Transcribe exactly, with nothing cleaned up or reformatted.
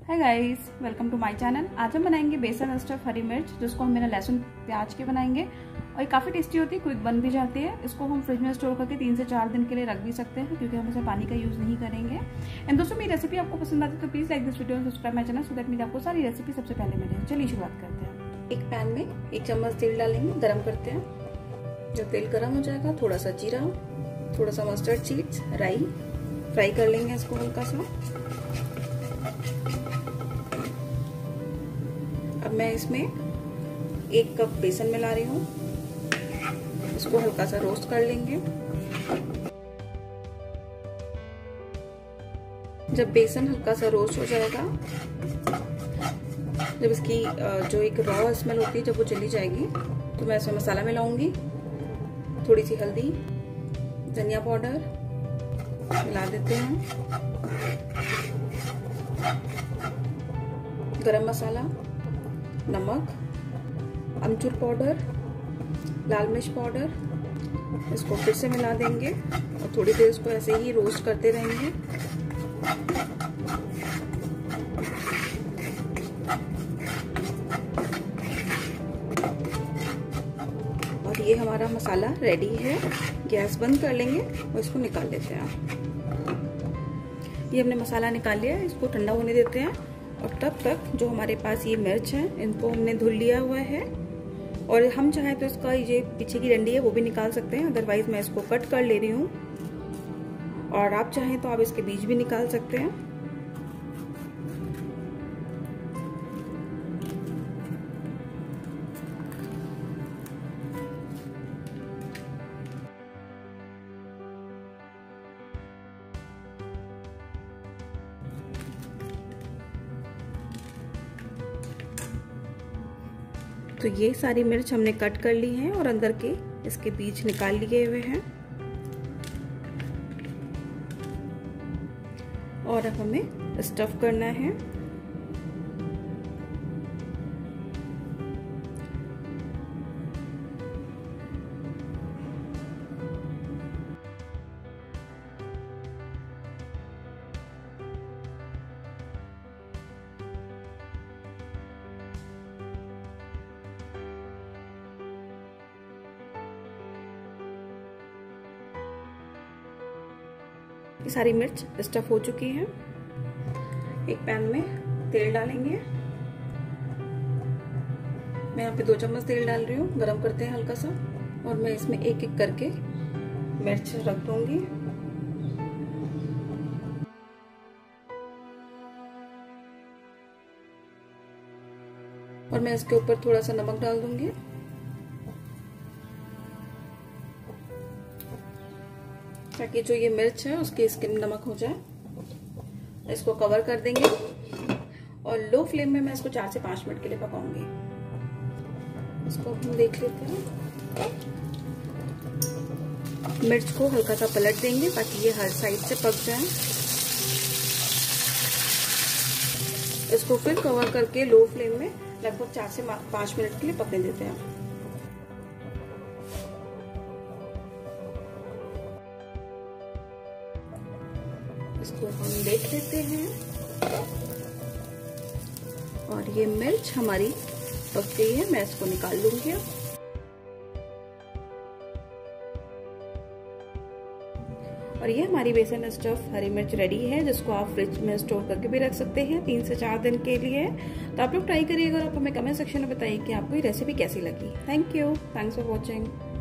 Hi guys, welcome to my channel. आज हम बनाएंगे बेसन स्टफ हरी मिर्च, जिसको हम बिना लहसुन प्याज के बनाएंगे और ये काफ़ी टेस्टी होती है, क्विक बन भी जाती है। इसको हम फ्रिज में स्टोर करके तीन से चार दिन के लिए रख भी सकते हैं, क्योंकि हम इसे पानी का यूज़ नहीं करेंगे। एंड दोस्तों, मेरी रेसिपी आपको पसंद आती है तो please like this video, subscribe my channel, so that मेरी आपको सारी रेसिपी सबसे पहले मिले। चलिए शुरुआत करते हैं। एक पैन में एक चम्मच तेल डालेंगे, गर्म करते हैं। जब तेल गर्म हो जाएगा, थोड़ा सा जीरा, थोड़ा सा मस्टर्ड सीड्स, राई फ्राई कर लेंगे इसको हल्का सा। अब मैं इसमें एक कप बेसन मिला रही हूँ, इसको हल्का सा रोस्ट कर लेंगे। जब बेसन हल्का सा रोस्ट हो जाएगा, जब इसकी जो एक रॉ स्मेल होती है जब वो चली जाएगी, तो मैं इसमें मसाला मिलाऊंगी। थोड़ी सी हल्दी, धनिया पाउडर मिला देते हैं, गरम मसाला, नमक, अमचूर पाउडर, लाल मिर्च पाउडर। इसको फिर से मिला देंगे और थोड़ी देर इसको ऐसे ही रोस्ट करते रहेंगे। और ये हमारा मसाला रेडी है। गैस बंद कर लेंगे और इसको निकाल लेते हैं। ये हमने मसाला निकाल लिया, इसको ठंडा होने देते हैं। और तब तक जो हमारे पास ये मिर्च है, इनको हमने धुल लिया हुआ है। और हम चाहें तो इसका ये पीछे की डंडी है वो भी निकाल सकते हैं, अदरवाइज मैं इसको कट कर ले रही हूँ। और आप चाहें तो आप इसके बीज भी निकाल सकते हैं। तो ये सारी मिर्च हमने कट कर ली है और अंदर के इसके बीज निकाल लिए हुए हैं। और अब हमें स्टफ करना है। ये सारी मिर्च स्टफ हो चुकी है। एक पैन में तेल डालेंगे। मैं यहाँ पे दो चम्मच तेल डाल रही हूँ। गरम करते हैं हल्का सा और मैं इसमें एक एक करके मिर्च रख दूंगी। और मैं इसके ऊपर थोड़ा सा नमक डाल दूंगी। ताकि जो ये मिर्च है उसकी स्किन नमक हो जाए। इसको कवर कर देंगे और लो फ्लेम में मैं इसको चार से पांच मिनट के लिए पकाऊंगी। इसको हम देख लेते हैं। मिर्च को हल्का सा पलट देंगे ताकि ये हर साइड से पक जाए। इसको फिर कवर करके लो फ्लेम में लगभग चार से पांच मिनट के लिए पकने देते हैं। इसको हम देख लेते हैं और ये मिर्च हमारी पक गई है। मैं इसको निकाल लूंगी अब। और ये हमारी बेसन स्टफ हरी मिर्च रेडी है, जिसको आप फ्रिज में स्टोर करके भी रख सकते हैं तीन से चार दिन के लिए। तो आप लोग ट्राई करिएगा और आप हमें कमेंट सेक्शन में बताइए कि आपको ये रेसिपी कैसी लगी। Thank you, thanks for watching.